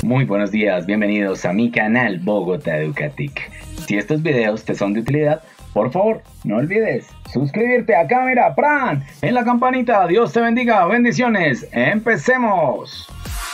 Muy buenos días, bienvenidos a mi canal Bogotá Educatic. Si estos videos te son de utilidad, por favor, no olvides suscribirte acá, mira, ¡pran! En la campanita. Dios te bendiga, bendiciones. ¡Empecemos!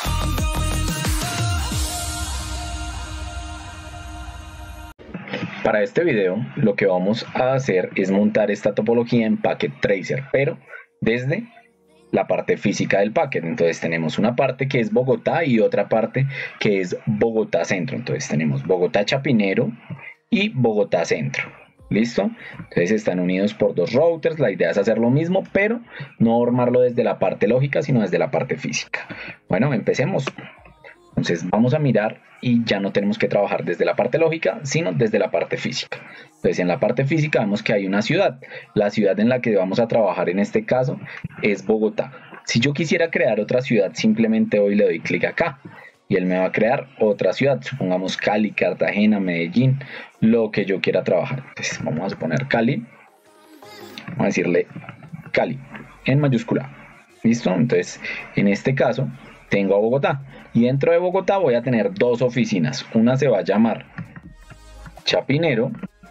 Para este video, lo que vamos a hacer es montar esta topología en Packet Tracer, pero desde la parte física del packet. Entonces tenemos una parte que es Bogotá y otra parte que es Bogotá Centro. Entonces tenemos Bogotá Chapinero y Bogotá Centro. ¿Listo? Entonces están unidos por dos routers. La idea es hacer lo mismo, pero no armarlo desde la parte lógica, sino desde la parte física. Bueno, empecemos. Entonces vamos a mirar y ya no tenemos que trabajar desde la parte lógica, sino desde la parte física. Entonces en la parte física vemos que hay una ciudad. La ciudad en la que vamos a trabajar en este caso es Bogotá. Si yo quisiera crear otra ciudad, simplemente hoy le doy clic acá y él me va a crear otra ciudad. Supongamos Cali, Cartagena, Medellín, lo que yo quiera trabajar. Entonces vamos a poner Cali. Vamos a decirle Cali en mayúscula. ¿Listo? Entonces en este caso tengo a Bogotá. Y dentro de Bogotá voy a tener dos oficinas. Una se va a llamar Chapinero,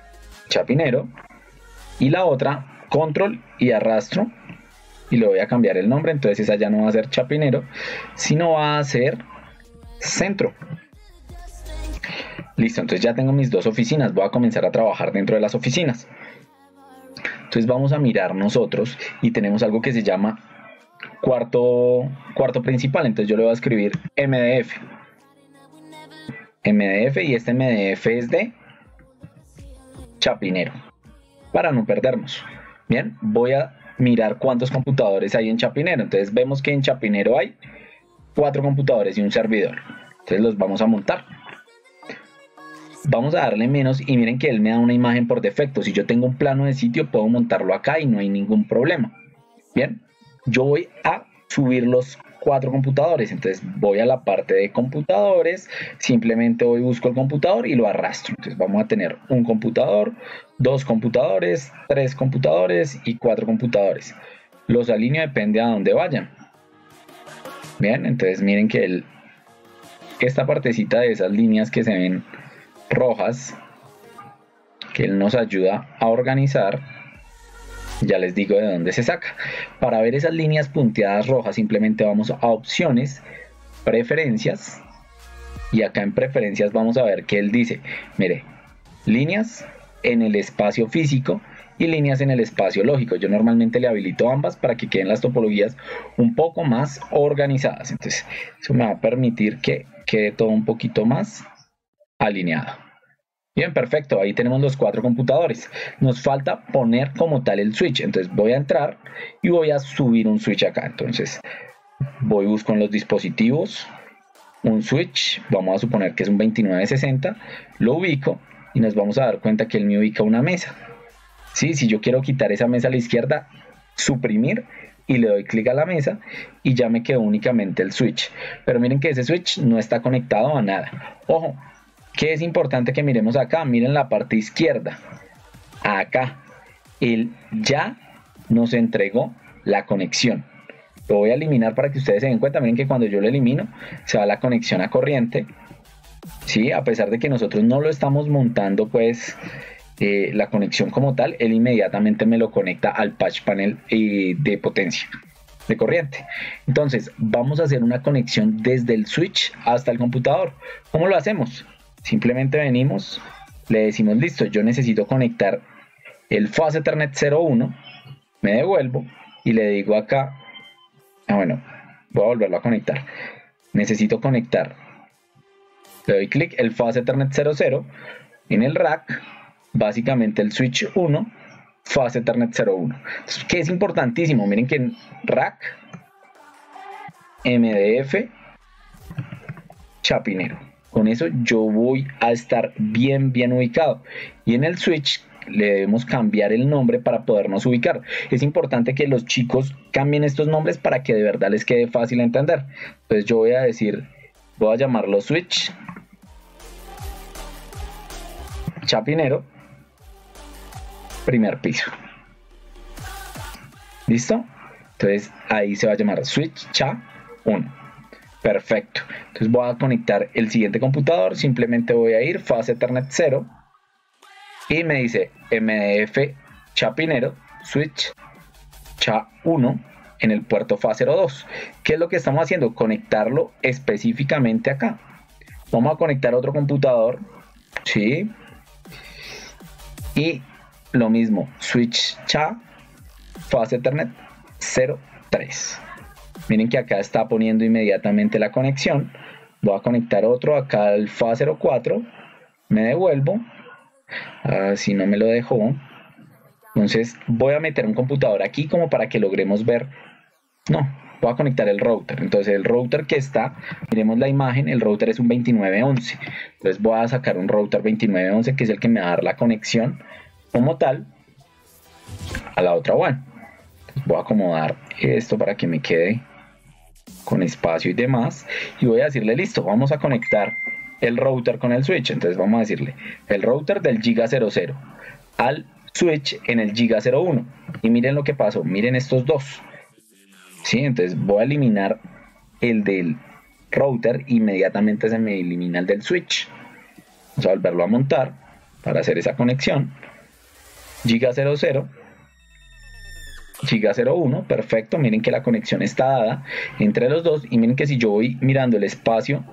y la otra Control y Arrastro. Y le voy a cambiar el nombre, entonces esa ya no va a ser Chapinero, sino va a ser Centro. Listo, entonces ya tengo mis dos oficinas. Voy a comenzar a trabajar dentro de las oficinas. Entonces vamos a mirar nosotros y tenemos algo que se llama cuarto principal. Entonces yo le voy a escribir MDF y este MDF es de Chapinero para no perdernos. Bien, voy a mirar cuántos computadores hay en Chapinero. Entonces vemos que en Chapinero hay 4 computadores y un servidor. Entonces los vamos a montar. Vamos a darle menos y miren que él me da una imagen por defecto. Si yo tengo un plano de sitio puedo montarlo acá y no hay ningún problema. Bien, yo voy a subir los 4 computadores. Entonces voy a la parte de computadores, simplemente voy, busco el computador y lo arrastro. Entonces vamos a tener un computador, 2 computadores, 3 computadores y 4 computadores. Los alineo depende a dónde vayan. Bien, entonces miren que esta partecita de esas líneas que se ven rojas, que él nos ayuda a organizar. Ya les digo de dónde se saca. Para ver esas líneas punteadas rojas simplemente vamos a opciones, preferencias, y acá en preferencias vamos a ver que él dice, mire, líneas en el espacio físico y líneas en el espacio lógico. Yo normalmente le habilito ambas para que queden las topologías un poco más organizadas. Entonces eso me va a permitir que quede todo un poquito más alineado. Bien, perfecto, ahí tenemos los 4 computadores. Nos falta poner como tal el switch. Entonces voy a entrar y voy a subir un switch acá. Entonces voy, busco en los dispositivos un switch. Vamos a suponer que es un 2960. Lo ubico y nos vamos a dar cuenta que él me ubica una mesa. ¿Sí? Si yo quiero quitar esa mesa a la izquierda, suprimir y le doy clic a la mesa y ya me quedó únicamente el switch. Pero miren que ese switch no está conectado a nada. Ojo, que es importante que miremos acá, miren la parte izquierda, acá, él ya nos entregó la conexión. Lo voy a eliminar para que ustedes se den cuenta. Miren que cuando yo lo elimino, se va la conexión a corriente, ¿sí? A pesar de que nosotros no lo estamos montando, pues, la conexión como tal, él inmediatamente me lo conecta al patch panel de potencia, de corriente. Entonces, vamos a hacer una conexión desde el switch hasta el computador. ¿Cómo lo hacemos? Simplemente venimos, le decimos listo, yo necesito conectar el Fast Ethernet 01, me devuelvo y le digo acá, bueno, voy a volverlo a conectar, necesito conectar, le doy clic, el Fast Ethernet 00 en el rack, básicamente el switch 1, Fast Ethernet 01, que es importantísimo. Miren que en rack, MDF, Chapinero. Con eso yo voy a estar bien ubicado. Y en el switch le debemos cambiar el nombre para podernos ubicar. Es importante que los chicos cambien estos nombres para que de verdad les quede fácil entender. Entonces yo voy a decir, voy a llamarlo switch Chapinero, primer piso. ¿Listo? Entonces ahí se va a llamar switch Cha 1. Perfecto. Entonces voy a conectar el siguiente computador. Simplemente voy a ir fase Ethernet 0 y me dice MDF chapinero switch cha 1 en el puerto fase 02. ¿Qué es lo que estamos haciendo? Conectarlo específicamente acá. Vamos a conectar otro computador, ¿sí? Y lo mismo, switch cha fase Ethernet 03. Miren que acá está poniendo inmediatamente la conexión. Voy a conectar otro acá al fase 04. Me devuelvo. Si no me lo dejó. Entonces voy a meter un computador aquí como para que logremos ver. No, voy a conectar el router. Entonces el router que está, miremos la imagen, el router es un 2911. Entonces voy a sacar un router 2911 que es el que me va a dar la conexión como tal a la otra WAN. Entonces voy a acomodar esto para que me quede con espacio y demás, y voy a decirle listo, vamos a conectar el router con el switch. Entonces vamos a decirle el router del giga 00 al switch en el giga 01, y miren lo que pasó, miren estos dos, ¿sí? Entonces voy a eliminar el del router, inmediatamente se me elimina el del switch. Vamos a volverlo a montar para hacer esa conexión. Giga 00 giga 01, perfecto. Miren que la conexión está dada entre los dos, y miren que si yo voy mirando el espacio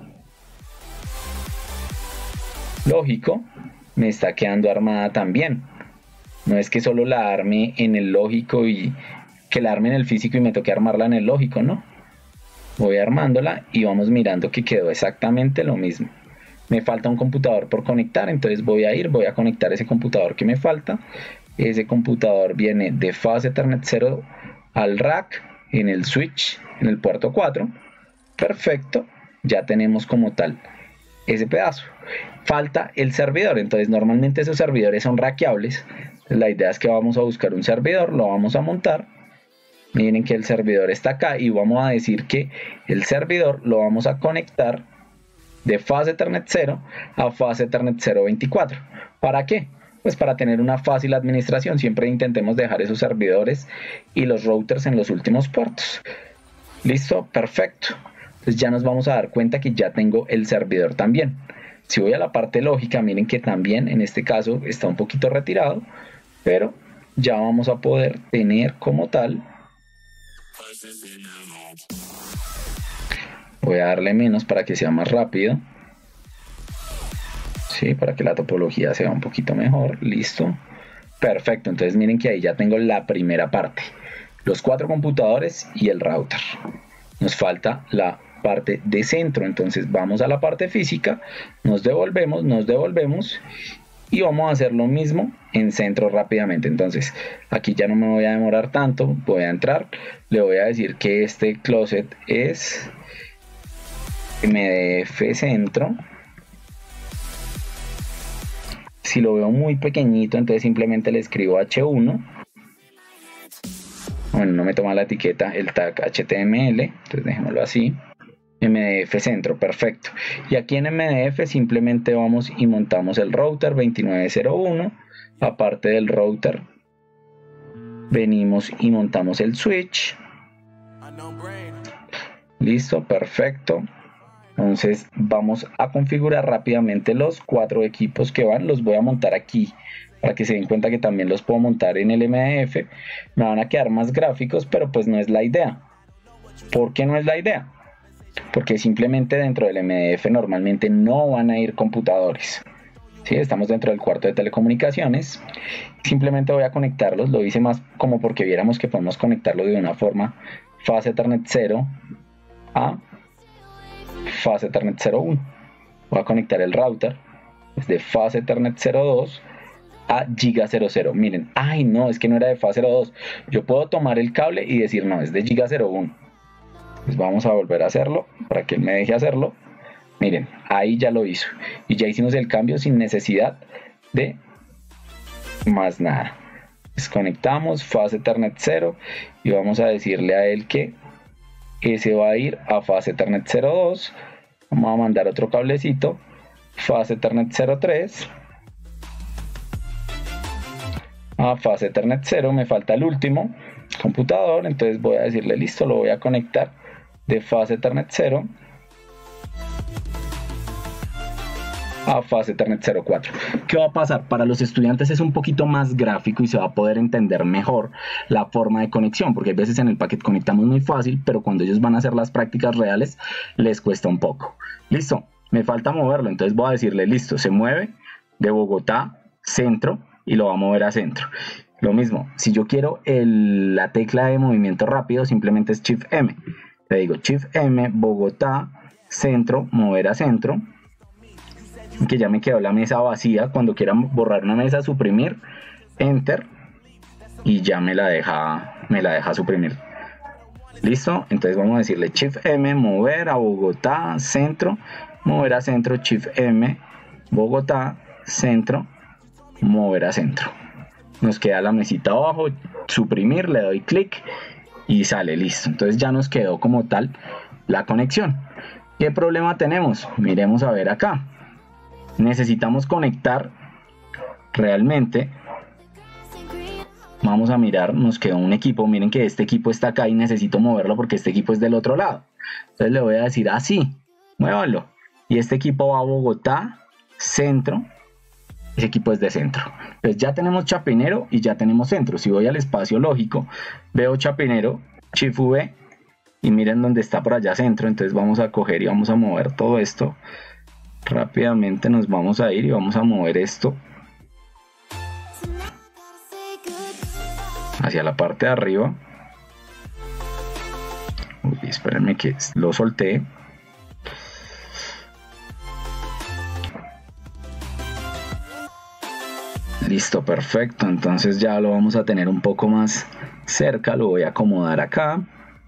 lógico, me está quedando armada también. No es que solo la arme en el lógico y que la arme en el físico y me toque armarla en el lógico, no. Voy armándola y vamos mirando que quedó exactamente lo mismo. Me falta un computador por conectar, entonces voy a conectar ese computador que me falta. Ese computador viene de fase Ethernet 0 al rack en el switch, en el puerto 4. Perfecto, ya tenemos como tal ese pedazo. Falta el servidor, entonces normalmente esos servidores son rackeables. La idea es que vamos a buscar un servidor, lo vamos a montar. Miren que el servidor está acá y vamos a decir que el servidor lo vamos a conectar de fase Ethernet 0 a fase Ethernet 024. ¿Para qué? Pues para tener una fácil administración. Siempre intentemos dejar esos servidores y los routers en los últimos puertos. Listo, perfecto. Entonces ya nos vamos a dar cuenta que ya tengo el servidor también. Si voy a la parte lógica, miren que también en este caso está un poquito retirado, pero ya vamos a poder tener como tal. Voy a darle menos para que sea más rápido. Sí, para que la topología sea un poquito mejor. Listo. Perfecto. Entonces miren que ahí ya tengo la primera parte. Los 4 computadores y el router. Nos falta la parte de centro. Entonces vamos a la parte física. Nos devolvemos y vamos a hacer lo mismo en centro rápidamente. Entonces aquí ya no me voy a demorar tanto. Voy a entrar. Le voy a decir que este closet es MDF centro. Si lo veo muy pequeñito, entonces simplemente le escribo H1. Bueno, no me toma la etiqueta, el tag HTML, entonces dejémoslo así. MDF centro, perfecto. Y aquí en MDF simplemente vamos y montamos el router 2901. Aparte del router, venimos y montamos el switch. Listo, perfecto. Entonces vamos a configurar rápidamente los 4 equipos que van. Los voy a montar aquí para que se den cuenta que también los puedo montar en el MDF. Me van a quedar más gráficos, pero pues no es la idea. ¿Por qué no es la idea? Porque simplemente dentro del MDF normalmente no van a ir computadores. ¿Sí? Estamos dentro del cuarto de telecomunicaciones. Simplemente voy a conectarlos. Lo hice más como porque viéramos que podemos conectarlo de una forma. Fase Ethernet 0 a fase Ethernet 01. Voy a conectar el router desde fase Ethernet 02 a giga 00. Miren, ay no, es que no era de fase 02. Yo puedo tomar el cable y decir no, es de giga 01. Pues vamos a volver a hacerlo para que él me deje hacerlo. Miren, ahí ya lo hizo y ya hicimos el cambio sin necesidad de más nada. Desconectamos fase Ethernet 0 y vamos a decirle a él que ese va a ir a fase Ethernet 02. Vamos a mandar otro cablecito, fase Ethernet 03 a fase Ethernet 0. Me falta el último computador, entonces voy a decirle listo, lo voy a conectar de fase Ethernet 0 a fase Ethernet 04. ¿Qué va a pasar? Para los estudiantes es un poquito más gráfico y se va a poder entender mejor la forma de conexión, porque a veces en el paquete conectamos muy fácil, pero cuando ellos van a hacer las prácticas reales les cuesta un poco. Listo, me falta moverlo, entonces voy a decirle listo, se mueve de Bogotá, centro, y lo va a mover a centro. Lo mismo, si yo quiero la tecla de movimiento rápido, simplemente es Shift M. Le digo Shift M, Bogotá, centro, mover a centro, que ya me quedó la mesa vacía. Cuando quiera borrar una mesa, suprimir, enter, y ya me la deja suprimir. Listo, entonces vamos a decirle Shift M, mover a Bogotá, centro, mover a centro, Shift M, Bogotá, centro, mover a centro. Nos queda la mesita abajo, suprimir, le doy clic y sale, listo. Entonces ya nos quedó como tal la conexión. ¿Qué problema tenemos? Miremos a ver acá. Necesitamos conectar realmente. Vamos a mirar, nos quedó un equipo. Miren que este equipo está acá y necesito moverlo porque este equipo es del otro lado. Entonces le voy a decir así, muévalo. Y este equipo va a Bogotá, centro. Ese equipo es de centro. Entonces ya tenemos Chapinero y ya tenemos centro. Si voy al espacio lógico, veo Chapinero, Shift V, y miren dónde está por allá centro. Entonces vamos a coger y vamos a mover todo esto. Rápidamente nos vamos a ir y vamos a mover esto hacia la parte de arriba. Uy, espérenme que lo solté. Listo, perfecto. Entonces ya lo vamos a tener un poco más cerca. Lo voy a acomodar acá.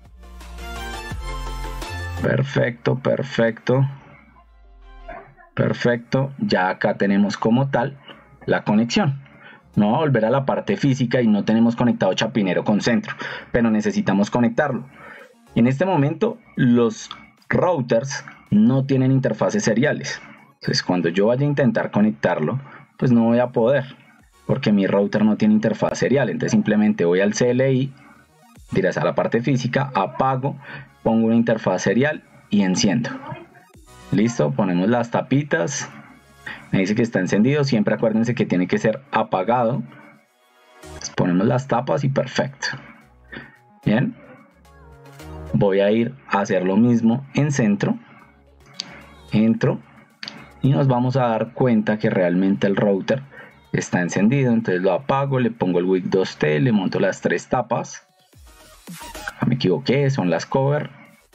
Perfecto, perfecto. Perfecto. Ya acá tenemos como tal la conexión. No va a volver a la parte física y no tenemos conectado Chapinero con centro, pero necesitamos conectarlo. En este momento los routers no tienen interfaces seriales. Entonces cuando yo vaya a intentar conectarlo, pues no voy a poder, porque mi router no tiene interfaz serial. Entonces simplemente voy al CLI, dirás a la parte física, apago, pongo una interfaz serial y enciendo. Listo, ponemos las tapitas. Me dice que está encendido. Siempre acuérdense que tiene que ser apagado. Entonces ponemos las tapas y perfecto. Bien. Voy a ir a hacer lo mismo en centro. Entro. Y nos vamos a dar cuenta que realmente el router está encendido. Entonces lo apago, le pongo el WIC 2T, le monto las 3 tapas. Acá me equivoqué, son las cover.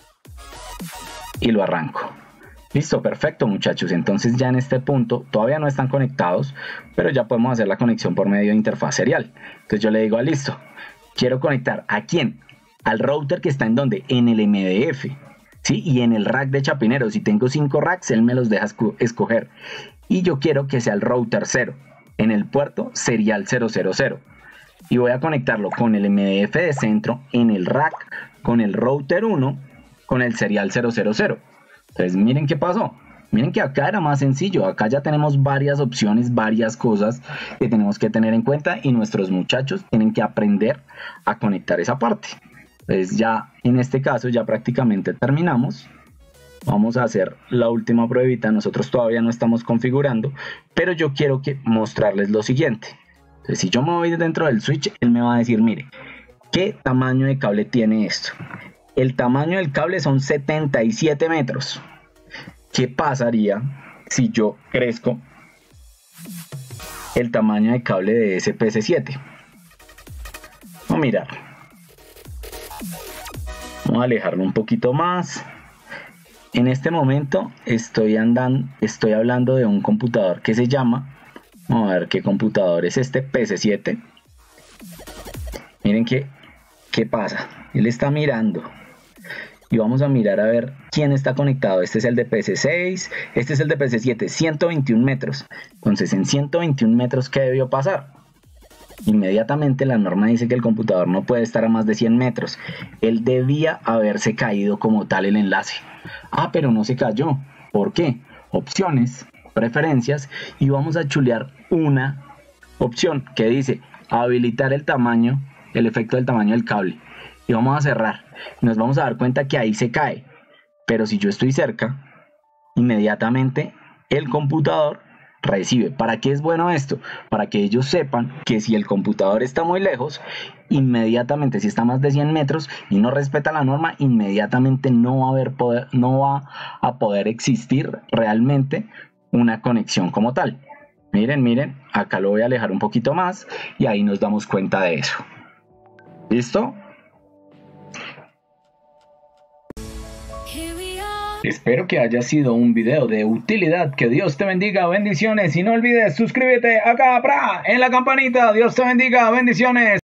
Y lo arranco. Listo, perfecto muchachos. Entonces ya en este punto todavía no están conectados, pero ya podemos hacer la conexión por medio de interfaz serial. Entonces yo le digo, listo, quiero conectar ¿a quién? Al router que está en donde, en el MDF, ¿sí? Y en el rack de Chapinero. Si tengo 5 racks, él me los deja escoger. Y yo quiero que sea el router 0, en el puerto serial 000. Y voy a conectarlo con el MDF de centro, en el rack, con el router 1, con el serial 000. Entonces miren qué pasó. Miren que acá era más sencillo. Acá ya tenemos varias opciones, varias cosas que tenemos que tener en cuenta, y nuestros muchachos tienen que aprender a conectar esa parte. Entonces ya en este caso ya prácticamente terminamos. Vamos a hacer la última pruebita. Nosotros todavía no estamos configurando, pero yo quiero mostrarles lo siguiente. Entonces si yo me voy dentro del switch, él me va a decir, mire, ¿qué tamaño de cable tiene esto? El tamaño del cable son 77 metros. ¿Qué pasaría si yo crezco el tamaño de cable de SPC7? Vamos a mirar. Vamos a alejarlo un poquito más. En este momento estoy hablando de un computador que se llama, vamos a ver qué computador es este, PC7. Miren qué pasa. Él está mirando. Y vamos a mirar a ver quién está conectado. Este es el de PC6, este es el de PC7, 121 metros. Entonces en 121 metros, ¿qué debió pasar? Inmediatamente la norma dice que el computador no puede estar a más de 100 metros. Él debía haberse caído como tal el enlace. Ah, pero no se cayó. ¿Por qué? Opciones, preferencias, y vamos a chulear una opción que dice habilitar el tamaño, el efecto del tamaño del cable. Y vamos a cerrar. Nos vamos a dar cuenta que ahí se cae. Pero si yo estoy cerca, inmediatamente el computador recibe. ¿Para qué es bueno esto? Para que ellos sepan que si el computador está muy lejos, inmediatamente, si está a más de 100 metros y no respeta la norma, inmediatamente no va a poder existir realmente una conexión como tal. Miren, acá lo voy a alejar un poquito más y ahí nos damos cuenta de eso. ¿Listo? Espero que haya sido un video de utilidad. Que Dios te bendiga, bendiciones. Y no olvides suscríbete acá, en la campanita. Dios te bendiga, bendiciones.